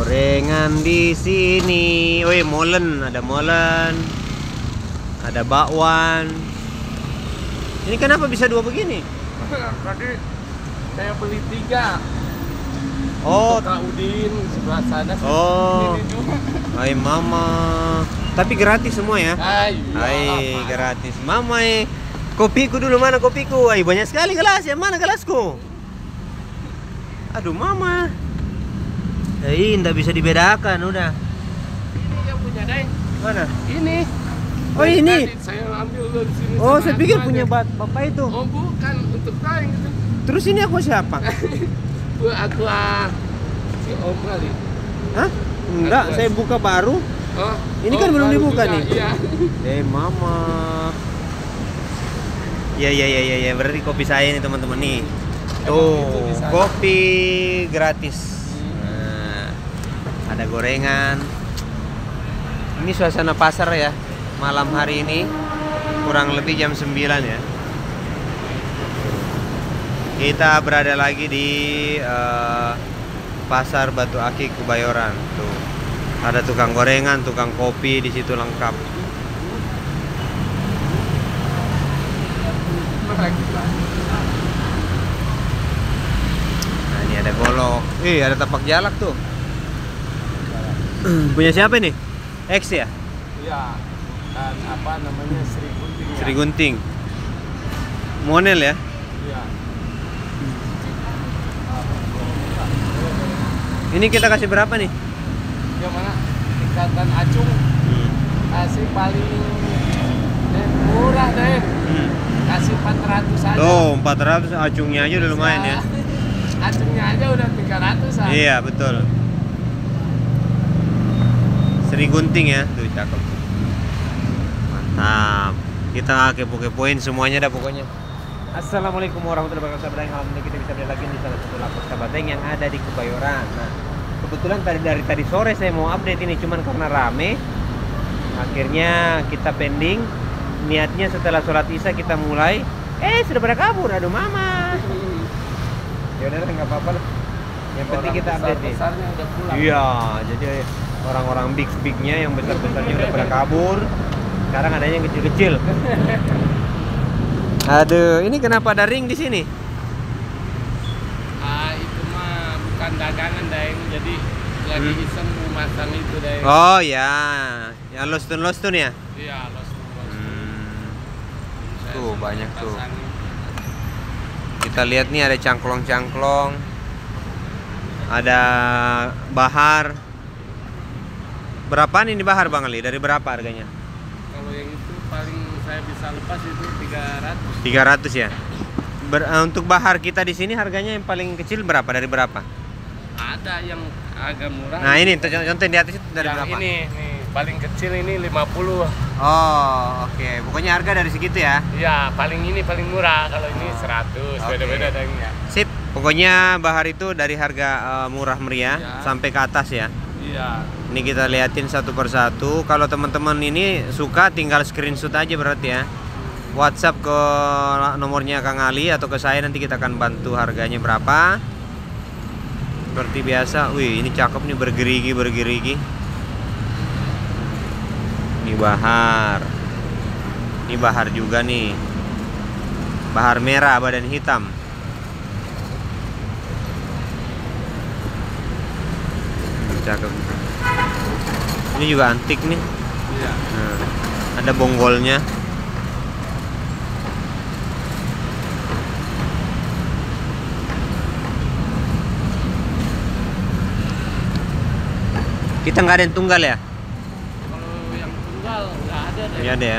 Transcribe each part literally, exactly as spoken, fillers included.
gorengan di sini. Woi, molen, ada molen. Ada bakwan. Ini kenapa bisa dua begini? Tadi saya beli tiga. Oh, Kak Udin sebelah sana. oh. Ini juga. Hai mama. Tapi gratis semua ya? Hai, Hai, gratis. Mama, eh. Kopiku dulu, mana kopiku? Ay, banyak sekali gelas. Yang mana gelasku? Aduh, mama. Eh, enggak bisa dibedakan, udah. Ini yang punya Deng. Mana? Ini. Oh, Dari ini. tadi saya ambil dari sini. Oh, sama saya pikir aku punya aja. bat bapak itu. Oh, bukan untuk Deng gitu. Terus ini aku siapa? Buat aku ah, si Om kali. Hah? Enggak, Aku- saya buka baru. Oh, Ini kan oh, belum baru dibuka juga, nih. Iya. Eh, mama. Ya, ya, ya, ya, ya. Berarti kopi saya nih, teman-teman nih. Emang Tuh, itu di sana. kopi gratis. Nah, ada gorengan. Ini suasana pasar ya. Malam hari ini kurang lebih jam sembilan ya. Kita berada lagi di eh, Pasar Batu Akik Kebayoran. Tuh. Ada tukang gorengan, tukang kopi di situ lengkap. Nah, ini ada golok. Ih, ada tapak jalak tuh. Punya siapa nih? X ya? Iya. Dan apa namanya Sri Gunting. Ya? Sri Gunting. Monel ya? Iya. Ini kita kasih berapa nih? Yang mana? Ikatan acung kasih paling deh, murah deh. Hmm. Kasih empat ratus aja. Tuh, empat ratus acungnya aja udah lumayan ya. Acungnya aja udah tiga ratus an. Iya, betul. Sri Gunting ya, tuh cakep. Mantap. Kita kepo-kepoin semuanya dah pokoknya. Assalamualaikum warahmatullahi wabarakatuh. Alhamdulillah kita bisa beli lagi di salah satu lapak Sabateng yang ada di Kebayoran. Nah, kebetulan tadi dari tadi sore saya mau update ini, cuman karena rame, akhirnya kita pending. Niatnya setelah sholat isya kita mulai. Eh, sudah pada kabur. Aduh, mama. Ya udah, nggak apa-apa lah. Yang penting kita update nih. Besarnya udah pulang. Iya, jadi orang-orang big bignya yang besar besarnya udah pada kabur. Sekarang adanya yang kecil-kecil. Aduh, ini kenapa ada ring di sini? Ah, itu mah bukan dagangan Deng. Jadi lagi Hmm. iseng mau masang itu Deng. Oh ya, yang lostun lostun ya. Iya, los los. Hmm. Saya Tuh, senang banyak tuh. pasangin. Kita lihat nih ada cangklong-cangklong, ada bahar. Berapaan ini bahar Bang Ali? Dari berapa harganya? Kalau yang itu paling saya bisa lepas itu tiga ratus. tiga ratus ya. Ber- eh, untuk bahar kita di sini harganya yang paling kecil berapa? Dari berapa? Ada yang agak murah. Nah, ini contoh contoh di atas itu dari yang berapa? ini nih paling kecil ini lima puluh. Oh, oke. Pokoknya harga dari segitu ya. Iya, paling ini paling murah. Kalau ini Oh, seratus, oke. beda-beda Dengnya. Sip. Pokoknya bahar itu dari harga eh, murah meriah Ya. sampai ke atas ya. Iya. Ini kita liatin satu persatu. Kalau teman-teman ini suka tinggal screenshot aja berarti ya. WhatsApp ke nomornya Kang Ali atau ke saya, nanti kita akan bantu harganya berapa. Seperti biasa. Wih, ini cakep nih, bergerigi bergerigi. Ini bahar. Ini bahar juga nih. Bahar merah badan hitam. Cakep. Ini juga antik nih. Iya. Nah, ada bonggolnya. Kita nggak ada yang tunggal ya? Kalau yang tunggal nggak ada deh. Iya ada ya.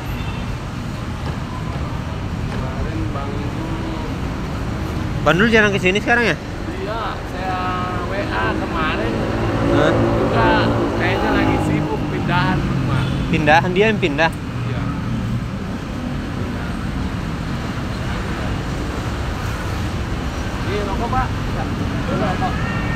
Kemarin Bang Bandul jarang kesini sekarang ya? Iya, saya W A kemarin Hah? juga kayaknya lagi sibuk pindahan rumah. Pindahan, dia yang pindah. Iya. Ini rokok Pak. Ya. Rokok.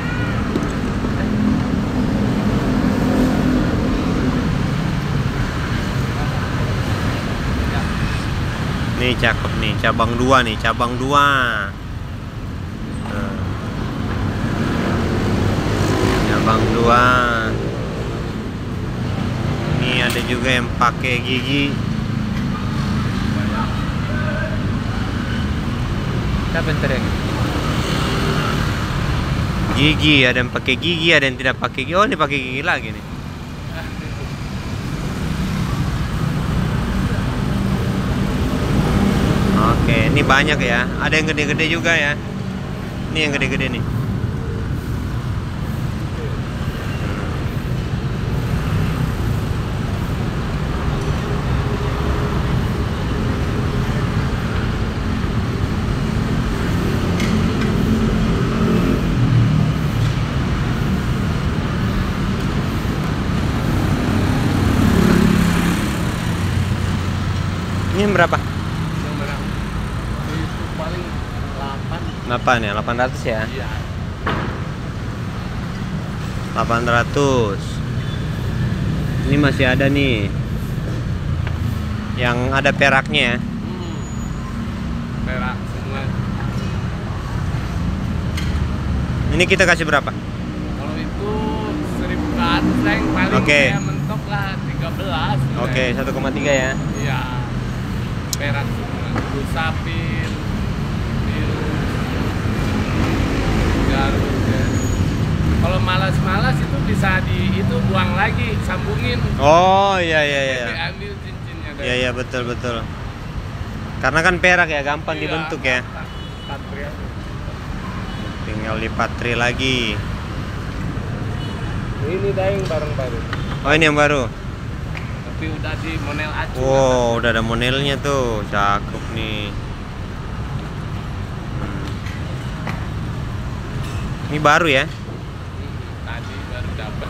Nih cakep nih, cabang dua nih, cabang dua. Nah. Yang Bang dua. Ini ada juga yang pakai gigi. Siapa yang tadi? Gigi, ada yang pakai gigi, ada yang tidak pakai gigi. Oh, ini pakai gigi lagi nih. Oke, ini banyak ya. Ada yang gede-gede juga ya. Ini yang gede-gede nih. Ini berapa? Yang berapa? Itu paling delapan. delapan ya, delapan ratus ya. Iya. delapan ratus. Ini masih ada nih. Yang ada peraknya ya. Hmm. Perak semua. Ini kita kasih berapa? Kalau itu seribu ke atas lah yang paling Oke. saya mentok lah tiga belas. Oke, satu koma tiga ya. Iya. Perak semua. Usapin. Biru. Garut ya. Kalau malas-malas itu bisa di itu buang lagi, sambungin. Oh, iya iya iya. Jadi ambil cincinnya dari. Iya iya, betul betul. Karena kan perak ya, gampang Iya, dibentuk ya. Patria. Tinggal dipatri lagi. Ini daeng bareng baru. Oh, ini yang baru. Tapi udah di model acuh. Wow, udah ada monelnya tuh. Cakep nih. Hmm. Ini baru ya. Tadi baru dapat.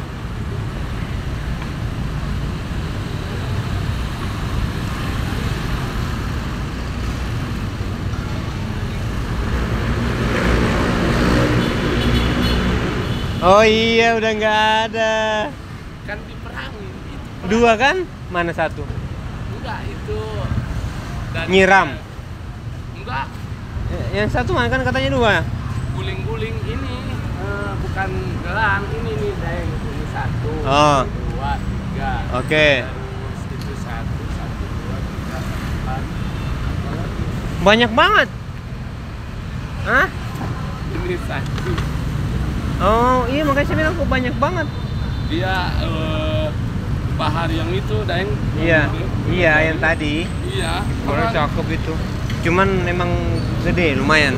Oh iya, udah nggak ada. Kan diperangin itu. Dua kan? Mana satu? Enggak, itu dan Nyiram. Enggak, Yang satu mana kan katanya dua. guling-guling ini eh, bukan gelang, ini nih daeng ini satu, Oh. dua, tiga. Oke. Terus itu satu, satu, dua, tiga, empat. Apa lagi? Banyak banget. Hah? Ini satu. Oh iya, makanya saya bilang kok banyak banget. Dia eh, bahar yang itu daeng. Iya, yang iya yang tadi. Iya. Orang cakep itu. Cuman memang gede, lumayan.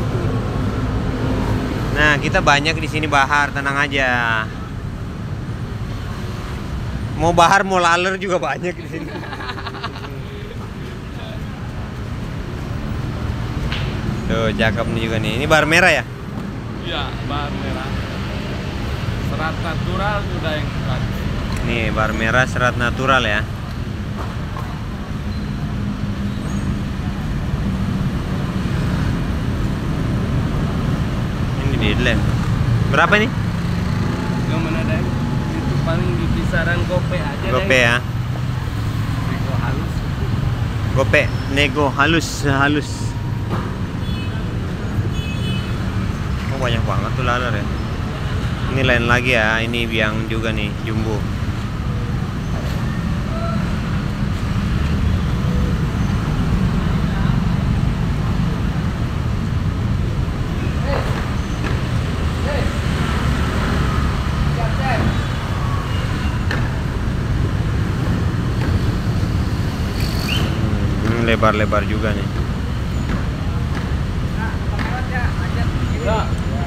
Nah, kita banyak di sini bahar, tenang aja. Mau bahar, mau laler juga banyak di sini. Tuh, cakep nih juga nih. Ini bahar merah ya? Iya, bahar merah. Serat natural sudah yang kuat. Nih, bahar merah serat natural ya. Ini di lem. Berapa nih? Yang mana daeng? Itu paling di kisaran gope aja. Gope daeng. ya. Nego halus. Gope, nego halus, halus. Oh, banyak banget tuh laler ya. Ini lain lagi ya, ini biang juga nih, jumbo. Hmm, lebar-lebar juga nih. Enggak.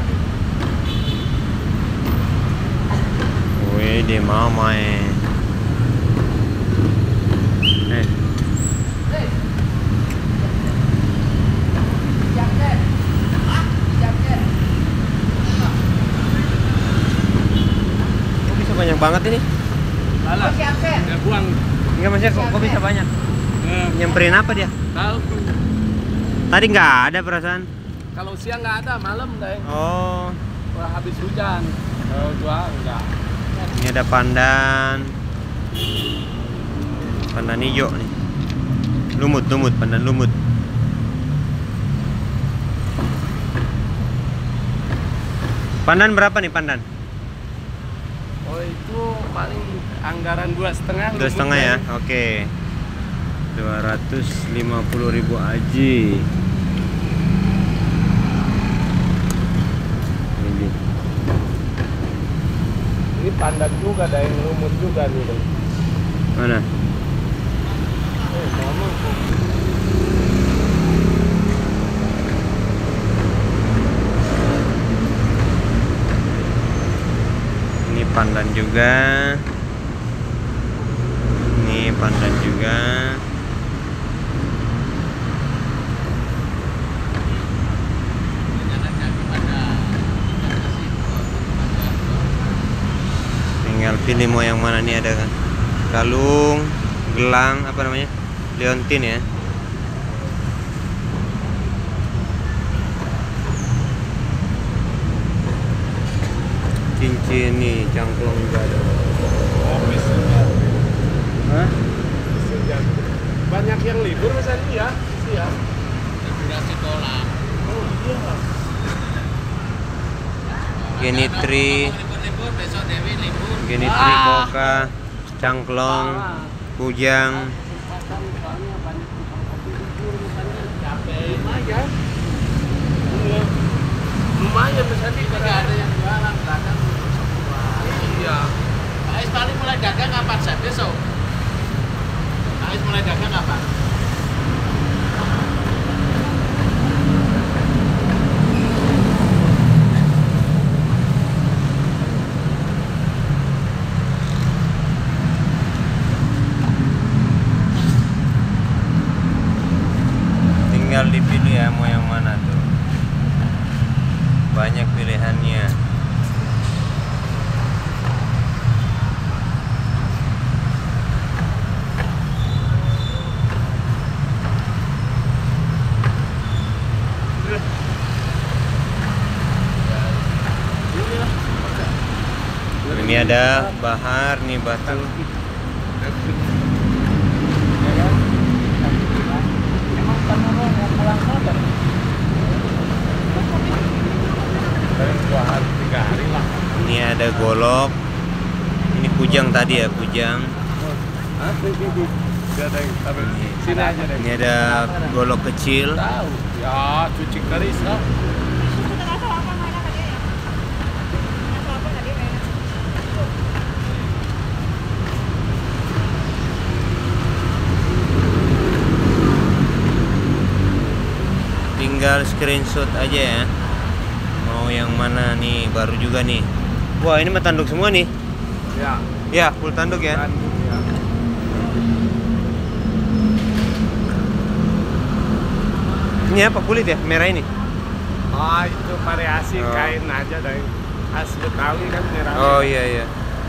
Wih, di mama eh. Eh. Kok bisa banyak banget ini? Salah. Ya buang. Enggak, maksudnya kok, kok bisa banyak? Eh, Nyamperin apa dia? tahu. Tadi nggak ada perasaan. Kalau siang nggak ada, malam daeng. Oh, Wah, habis hujan. Kalau dua enggak. ini ada pandan. Pandan hijau nih. Lumut, lumut, pandan lumut. Pandan berapa nih pandan? Kalau itu paling anggaran dua setengah. Dua setengah ya, oke. Dua ratus lima puluh ribu aji. Ini. Ini pandan juga, ada yang lumut juga nih. Bang. Mana? Eh, mama kok. Ini pandan juga. Ini pandan juga. Tinggal pilih mau yang mana nih, ada kan kalung, gelang, apa namanya, liontin ya. Cincin nih, cangklong juga ada. Oh, bisa. Hah? Banyak yang libur misalnya ya, sih ya. Liburan sekolah. Oh iya. Genitri, Libur besok Dewi libur. genitri, boka, cangklong, kujang. Lumayan. Iya. Lumayan misalnya kalau ada yang jualan dagang untuk semua. Iya. Pak Is paling mulai dagang kapan sih besok? Pak Is mulai dagang kapan? Tinggal dipilih ya mau yang mana tuh. Banyak pilihannya. Ini ada bahar nih, batu. Dua hari, tiga hari lah. Ini ada golok. Ini kujang tadi ya, kujang. Hah? Ada yang taruh sini aja deh. Ini ada golok kecil. Tahu. Ya, cuci keris lah. Tinggal screenshot aja ya. Mau yang mana nih, baru juga nih. Wah, ini mah tanduk semua nih. Ya. Ya, full tanduk ya. Dan, ya. Ini apa, kulit ya? Merah ini. Oh, itu variasi Oh. kain aja dari khas Betawi kan merah. Oh iya iya.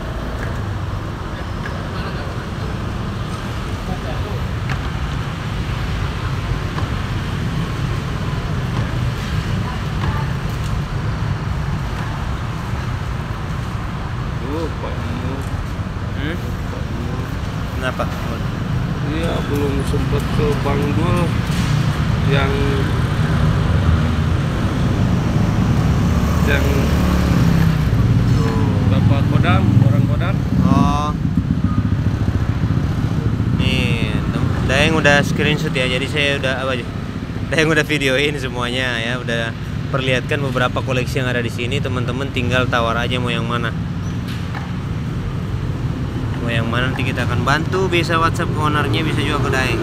Tuh, Pak Nur. Hmm? Pak Nur. Kenapa? Iya, belum sempet ke Bang Dul yang yang Bapak Kodam, orang Kodam. Oh. Nih, Daeng udah screenshot ya. Jadi saya udah apa aja? Daeng udah videoin semuanya ya, udah perlihatkan beberapa koleksi yang ada di sini. Teman-teman tinggal tawar aja mau yang mana. Mau yang mana nanti kita akan bantu, bisa WhatsApp ke ownernya, bisa juga ke Daeng.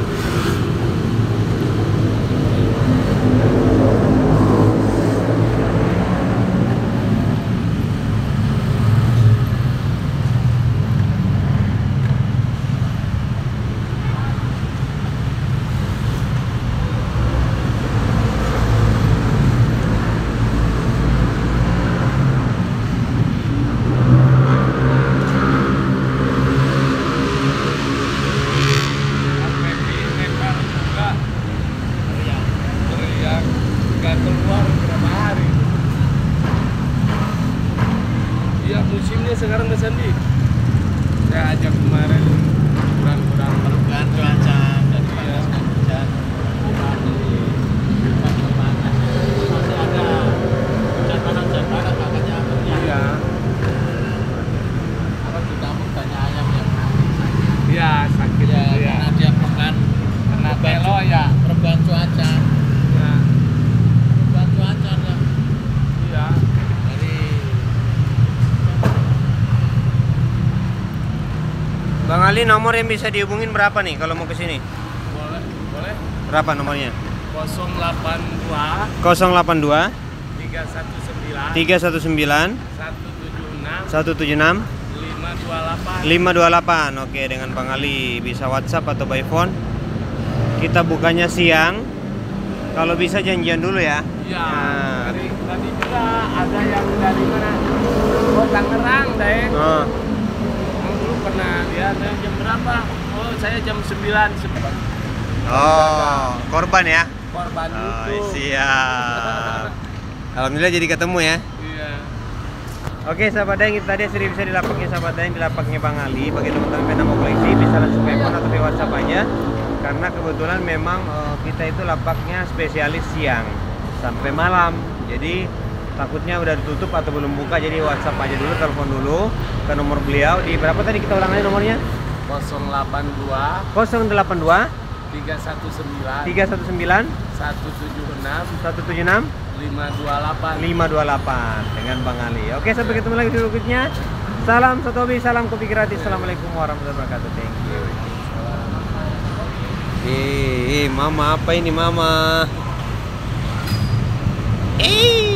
Ali, nomor yang bisa dihubungin berapa nih kalau mau ke sini? Boleh, boleh. Berapa nomornya? nol delapan dua nol delapan dua tiga satu sembilan tiga satu sembilan satu tujuh enam satu tujuh enam lima dua delapan. lima dua delapan. Oke, dengan Bang Ali bisa WhatsApp atau by phone. Kita bukanya siang. Kalau bisa janjian dulu ya. Iya. Nah. Dari tadi juga ada yang dari mana? Oh, Tangerang, deh. Oh. Yang dulu pernah lihat eh, jam berapa? Oh, saya jam sembilan. Oh, korban ya? Korban Oh, itu. siap. Alhamdulillah jadi ketemu ya. Iya. Oke, sahabat Daeng, itu tadi sudah bisa di lapaknya sahabat Daeng, di lapaknya Bang Ali. Bagi teman-teman yang mau koleksi bisa langsung telepon atau di WhatsApp aja. Karena kebetulan memang uh, kita itu lapaknya spesialis siang sampai malam. Jadi takutnya udah ditutup atau belum buka, jadi WhatsApp aja dulu, telepon dulu ke nomor beliau di berapa tadi kita ulang lagi nomornya? nol delapan dua nol delapan dua tiga satu sembilan tiga satu sembilan satu tujuh enam satu tujuh enam lima dua delapan. lima dua delapan dengan Bang Ali. Oke, sampai ketemu lagi di berikutnya. Salam satu hobi, salam kopi gratis. Assalamualaikum warahmatullahi wabarakatuh. Thank you. Eh, mama apa ini mama? Eh.